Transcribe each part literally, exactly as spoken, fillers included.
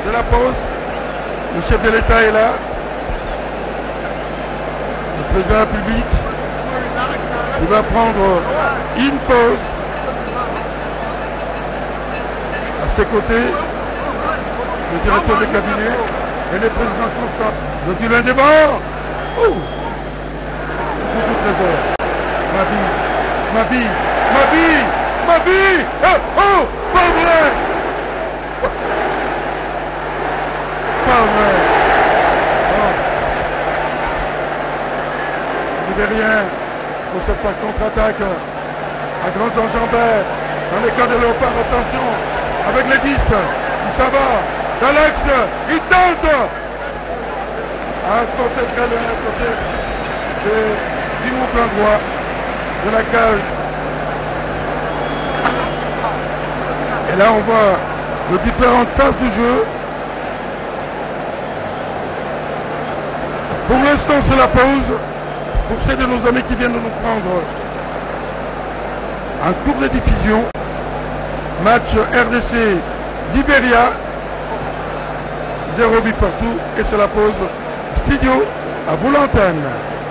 de la pause. Le chef de l'État est là. Le président de la République. Il va prendre une pause. À ses côtés, le directeur de cabinet et le président Constant. Donc il a un débat. Oh. Pour tout trésor. Mabi, Mabi, Mabi, Mabi. Oh, oh, pas vrai. Pas vrai. Oh. Libérien pour cette contre-attaque à grandes enjambées dans les cas de Léopard. Attention avec les dix. Il s'en va. Dans l'axe. Il tente. À côté très loin, à côté de, du mouton droit de la cage. Et là on voit le différentes phases du jeu. Pour l'instant c'est la pause. Pour ceux de nos amis qui viennent de nous prendre en cours de diffusion. Match R D C Libéria. Zéro but partout. Et c'est la pause. Studio à vous l'antenne.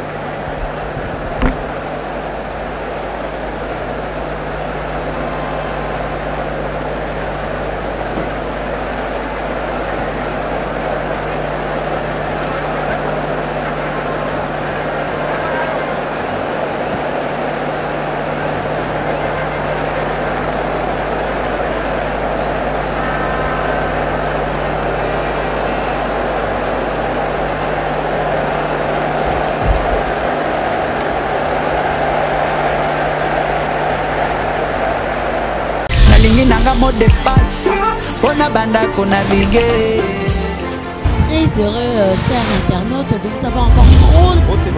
Mot de passe, on a banda qu'on navigué. Très heureux, euh, chers internautes, de vous avoir encore trop.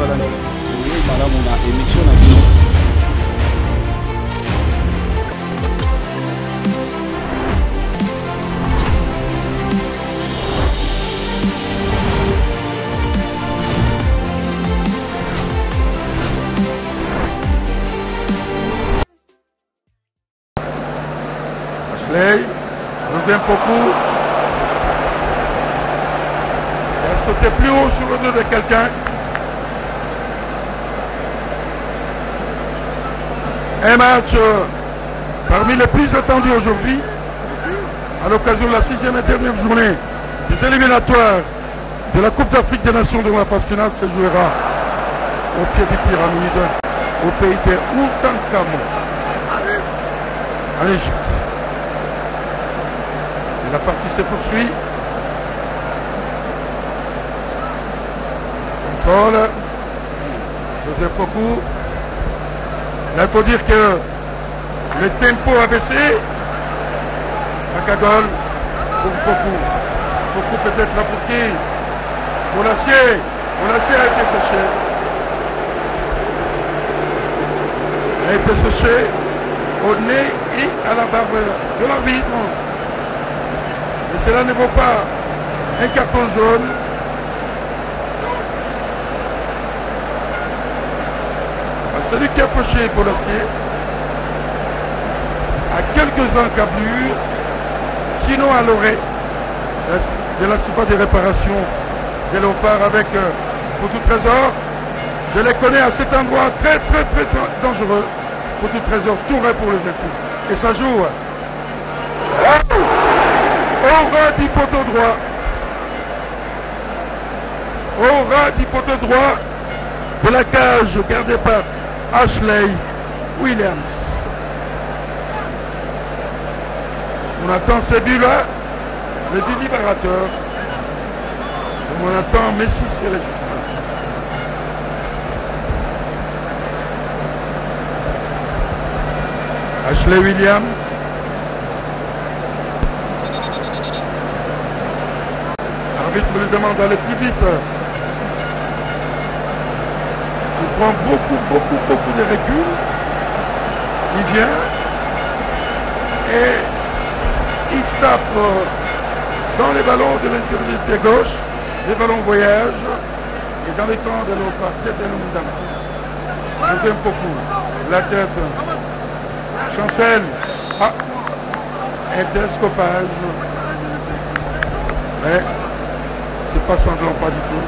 Ashley, deuxième beaucoup. Elle sautait plus haut sur le dos de quelqu'un. Un match euh, parmi les plus attendus aujourd'hui, à l'occasion de la sixième et dernière journée des éliminatoires de la Coupe d'Afrique des Nations de la phase finale se jouera au pied des pyramides, au pays de Toutankhamon, en Égypte. La partie se poursuit. Contrôle. Deuxième beaucoup. Là, il faut dire que le tempo a baissé. Macagol pour beaucoup. Beaucoup peut-être à pour qui? Pour l'acier. Pour l'acier a été séché. A été séché au nez et à la barbe de l'arbitre. Et cela ne vaut pas un carton jaune. Celui qui a fauché pour l'acier a quelques encablures, sinon à l'oreille de la cible des réparations des léopards avec euh, pour tout trésor. Je les connais à cet endroit très très très, très dangereux. Pour tout trésor, tout vrai pour les intimes. Et ça joue. Au ras du poteau droit. Au ras du poteau droit de la cage gardée par Ashley Williams. On attend ces buts-là, les buts libérateurs. Et on attend Messi sur les jeux. Ashley Williams. L'arbitre lui demande d'aller plus vite. Il prend beaucoup, beaucoup, beaucoup de recul. Il vient et il tape dans les ballons de l'intérieur du pied gauche. Les ballons voyagent et dans les camps de l'Opa, tête de l'Oumdama. Deuxième beaucoup. La tête. Chancel. Ah. Interscopage. Mais c'est pas sanglant, pas du tout.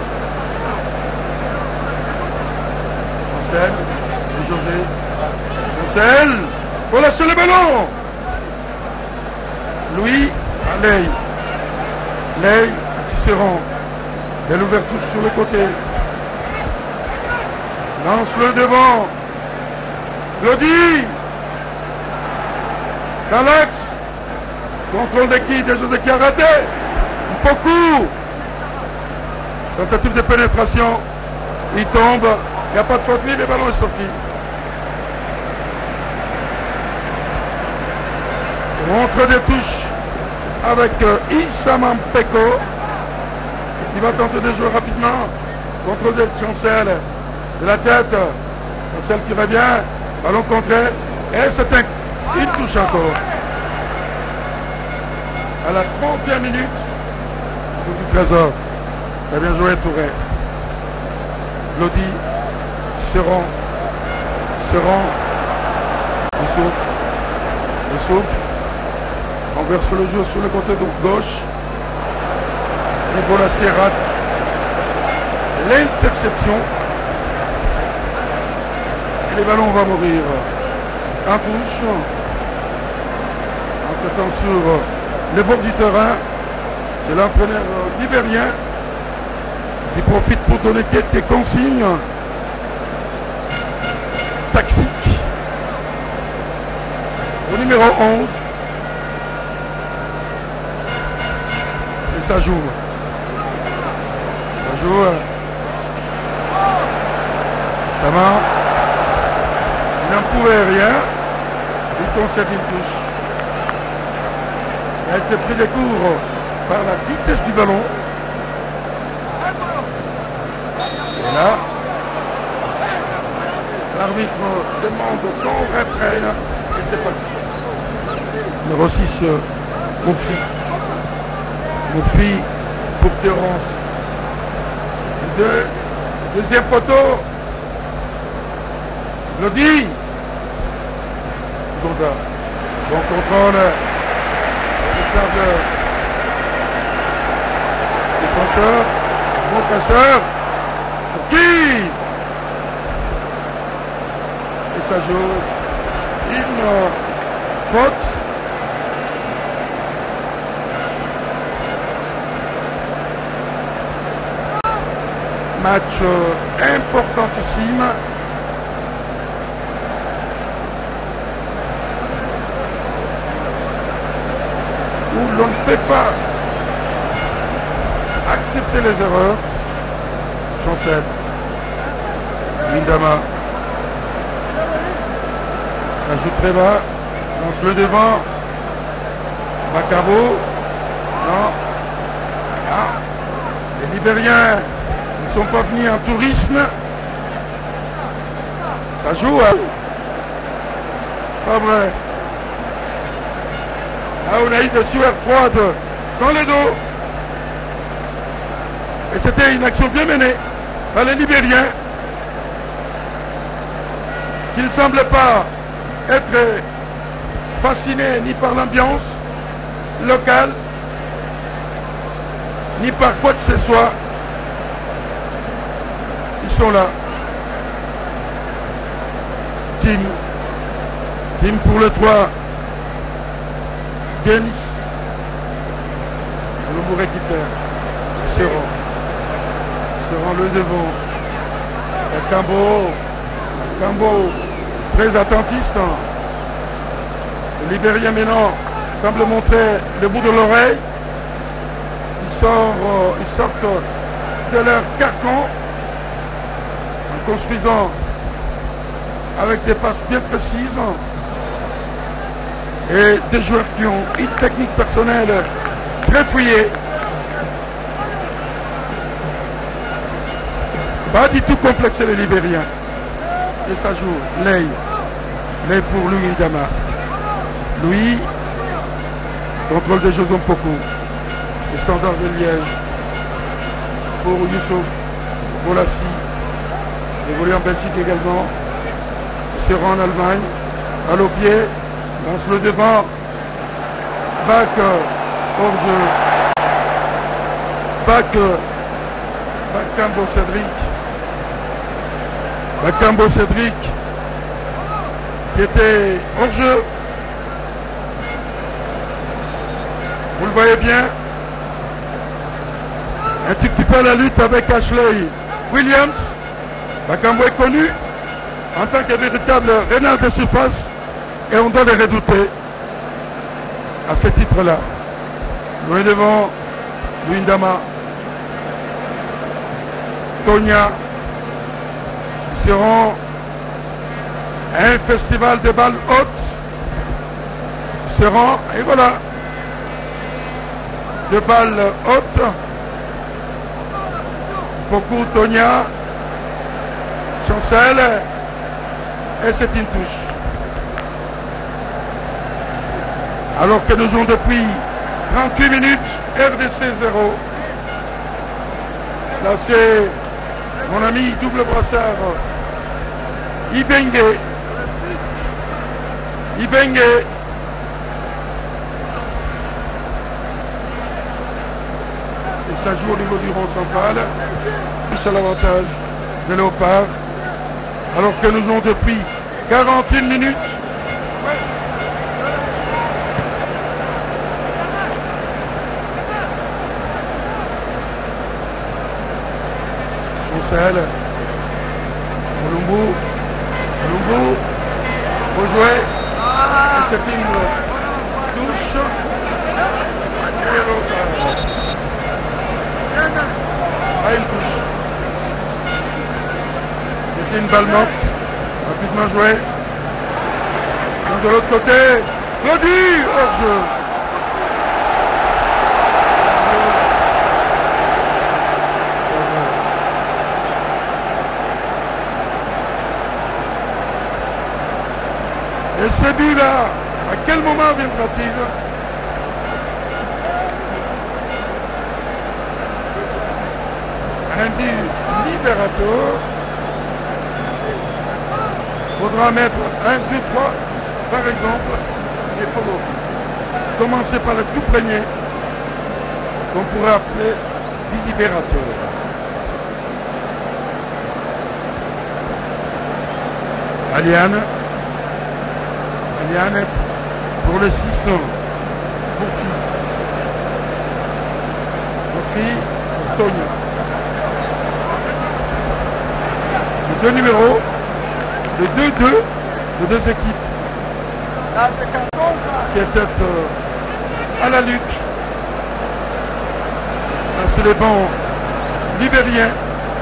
Chancel, et José. Chancel, relâchez le ballon. Louis, à Ley. Ley, à Tisserand. Belle ouverture sur le côté. Lance-le devant. Lodi. Dans l'axe. Contrôle de qui? De José qui a raté. Beaucoup. Tentative de pénétration. Il tombe. Il n'y a pas de faute. Le ballon est sorti. Montre des touches avec euh, Issama Mpeko. Il va tenter de jouer rapidement. Contrôle de Chancel. De la tête. Chancel qui revient. Ballon contré. Et c'est un... une touche encore. À la trentième minute. Petit trésor. Très bien joué Touré. Lodi. Seron. Seron. Il souffle. Il souffle. On verse le jeu sur le côté de gauche. Et Bolassi rate l'interception. Et les ballons vont mourir. En touche. Entre-temps sur le bord du terrain. C'est l'entraîneur libérien qui profite pour donner quelques consignes tactiques. Au numéro onze. Et ça joue. Ça joue. Sama. Il n'en pouvait rien. Il concède une touche. Il a été pris des cours par la vitesse du ballon. Et là, l'arbitre demande qu'on reprenne. Et c'est parti. Numéro six, Moufi. Moufi pour Terence. Deux, deuxième poteau. Lodi. Gonda. Bon contrôle. Véritable défenseur. Bon passeur. Pour qui? Et ça joue une faute. Match importantissime. Où l'on ne peut pas accepter les erreurs. Chancel. Lindama. Ça joue très bas. Lance le devant. Macabo. Non. Ah. Les Libériens ne sont pas venus en tourisme. Ça joue, hein? Pas vrai. Là, on a eu des sueurs froides dans le dos. Et c'était une action bien menée par les Libériens, qui ne semblaient pas être fascinés ni par l'ambiance locale, ni par quoi que ce soit. Ils sont là. Tim. Tim pour le trois. Denis. Le mot récupère. Serrant. Serrant le devant. Et Cambo. Cambo. Très attentiste. Le Libérien maintenant semble montrer le bout de l'oreille. Ils sortent, ils sortent de leur carcan en construisant avec des passes bien précises et des joueurs qui ont une technique personnelle très fouillée. Pas du tout complexé les Libériens. Et ça joue Ley. Ley pour Louis Dama. Louis, contrôle de Joson Poku. Le standard de Liège. Pour Youssouf. Bolassi. Évolue en Belgique également. Tisserand en Allemagne. Balle au pied. Lance le devant. Bac hors jeu. Bac Bakambo Cédric. Bakambo Cédric qui était hors jeu. Vous le voyez bien. Un tout petit peu à la lutte avec Ashley Williams. Bakambo est connu en tant que véritable renard de surface et on doit les redouter à ce titre-là. Loin devant Luindama, Tonia, qui seront un festival de balles hautes. Ils seront, et voilà, de balles hautes. Beaucoup Tonia, Chancel, et c'est une touche. Alors que nous jouons depuis trente-huit minutes, R D C zéro. Là c'est mon ami double brassard Ibengue. Ibengue. Et ça joue au niveau du rond central. C'est l'avantage de Léopard. Alors que nous jouons depuis quarante et une minutes. Chancel. Olumbu. Olumbu. Rejoué. Et c'est une touche. Ah, une touche. C'était une balle morte. Rapidement joué. Donc de l'autre côté. Lodi hors jeu. Et ce but-là, à quel moment viendra-t-il? Un but libérateur. Il faudra mettre un, deux, trois, par exemple. Il faut commencer par le tout premier, qu'on pourrait appeler du libérateur. Aliane. Aliane pour le six cents. Murphy. Murphy pour Tonia. Les deux numéros, les deux deux, les deux équipes qui étaient euh, à la lutte. Là, c'est les bancs libériens.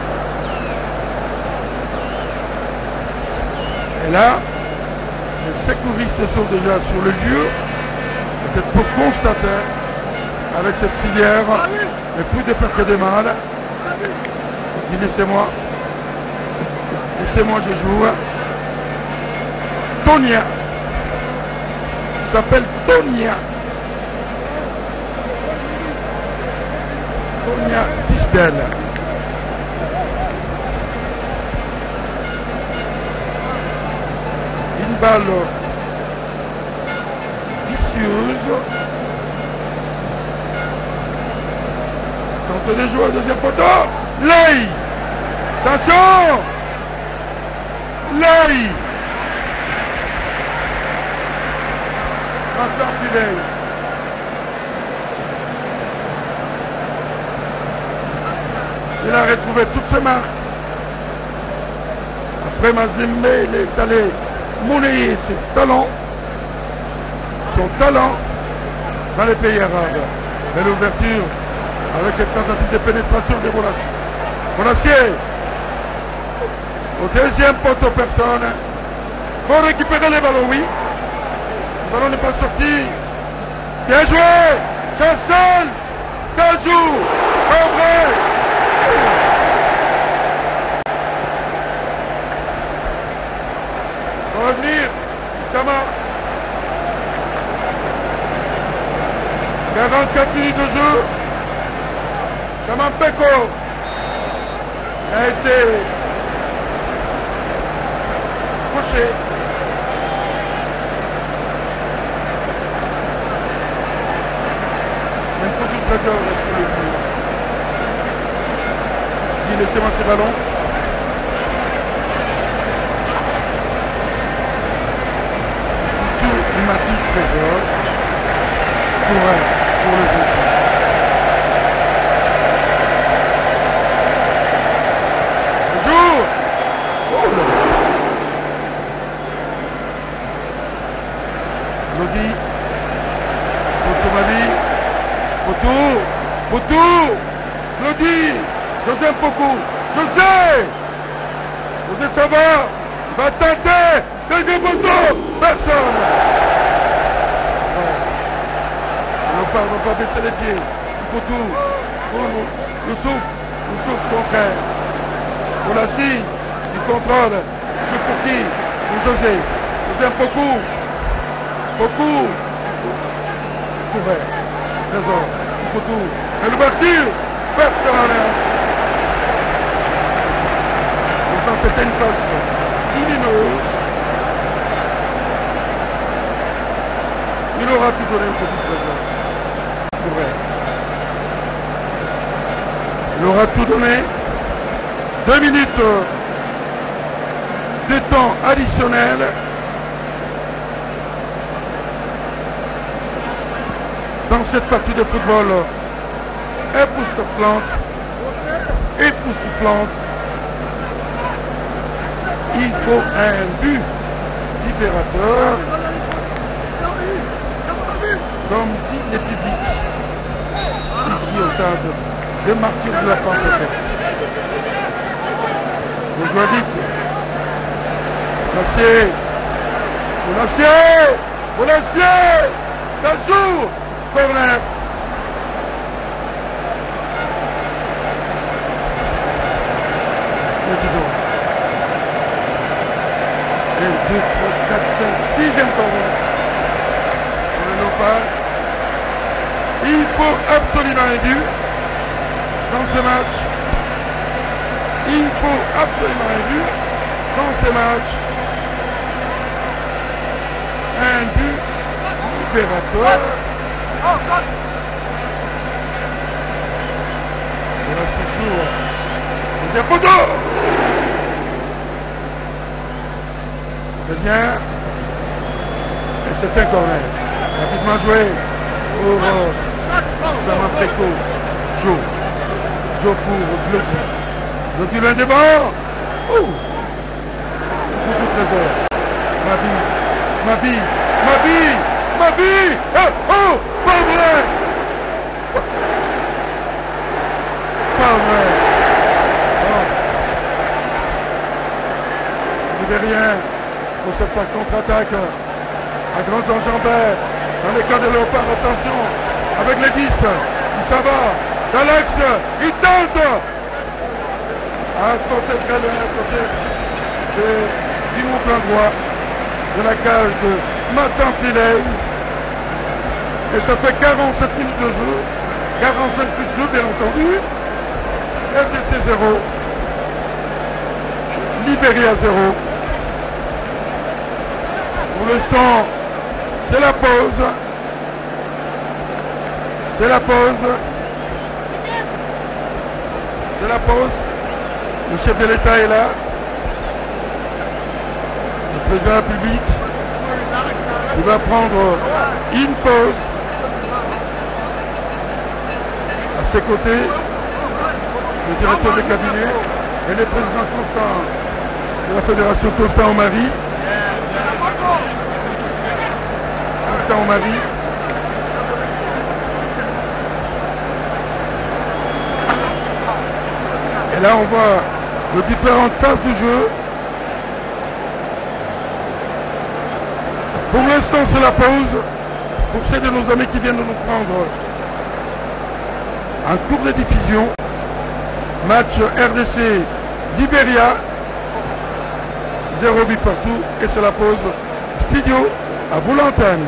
Et là, les secouristes sont déjà sur le lieu, peut-être pour constater, avec cette civière, mais plus de peur que de mal. Il dit laissez-moi. Laissez-moi, je joue. Tonia. Il s'appelle Tonia. Tonia Tisdel. Une balle vicieuse. Tente de jouer au deuxième poteau. L'œil. Attention. L'œil. Maintenant plus l'œil. Il a retrouvé toutes ses marques. Après Mazembe, il est allé monnayer ses talents, son talent dans les pays arabes. Belle ouverture avec cette tentative de pénétration de Bonacier. Bonacier au deuxième poteau personne. Pour récupérer les ballons, oui. Le ballon n'est pas sorti. Bien joué. Chancel. Ça joue. En vrai. On va revenir. Sama. quarante-quatre minutes de jeu. Sama Peko a été couché. Un coup du trésor sur le but. dit laissez-moi ces ballons. Tout Mabi Trésor. Pour, pour les autres. Bonjour. Oh là. Lodi. Poto Mabi. Poto. Poto. Lodi. José Mpoko. José. José ça va. Il va tenter. Deuxième poteau. Personne. On ne va pas baisser les pieds. Poto. Youssouf. Youssouf contraire. Pour la scie. Il contrôle. Joue pour qui? Pour José. José Mpoko. Beaucoup. Tout vert. Trésor. Poto. Et l'ouverture. Personne. Pourtant c'était une passe lumineuse. Il aura tout donné au petit Trésor. Tout vert. Il aura tout donné. Deux minutes de temps additionnel. Dans cette partie de football époustouflante, époustouflante, il faut un but libérateur, comme dit le public, ici au stade de Martyrs de la Pentecôte. On joue vite. Boulassier, Boulassier, Boulassier, ça joue. Corner. un, deux, trois, quatre, cinq, sixième corner. On ne l'a pas. Il faut absolument un but dans ce match. Il faut absolument un but dans ce match. Un but libérateur. Voilà ce jour. Deuxième poteau. Très bien. Et c'est un corner. Rapidement joué pour euh, Sama Peko. Joe. Joe pour Glody. Glody loin des bords. Oh. Pour tout Trésor. Mabi. Mabi. Mabi. Mabi. Oh, oh. Pas vrai. Pas vrai. Oh. Libérien. Pour cette passe contre-attaque à grandes enjambées dans les cas de Léopard, attention avec les dix, il s'en va dans l'axe, il tente à côté très loin, à côté de, du mouvement droit de la cage de Matan Piley, et ça fait quarante-sept minutes de jeu, quarante-cinq plus deux bien entendu. R D C zéro, Libéria zéro. Pour l'instant, c'est la pause. C'est la pause. C'est la pause. Le chef de l'État est là. Le président de la République. Il va prendre une pause. À ses côtés, le directeur de cabinet et le président Constant de la Fédération, Constant Omari. Constant Omari. Et là, on voit les différentes phases du jeu. Pour l'instant, c'est la pause. Pour ceux de nos amis qui viennent de nous prendre en cours de diffusion. Match R D C Libéria. Zéro but partout. Et c'est la pause. Studio, à vous l'antenne.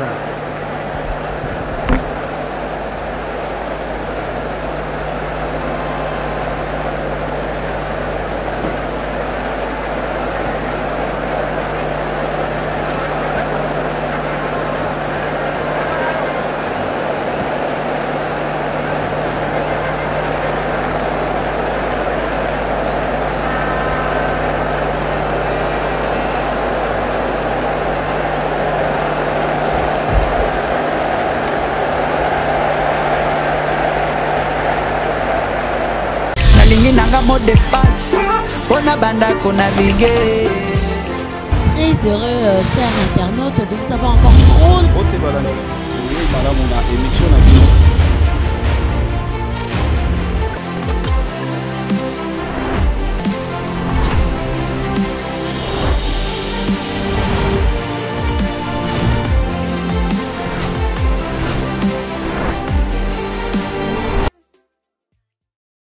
nanga mot de passe pona banda ko naviguer. Très heureux, euh, chers internautes, de vous avoir encore trop. Ote balani. Oui, madame, on a émission.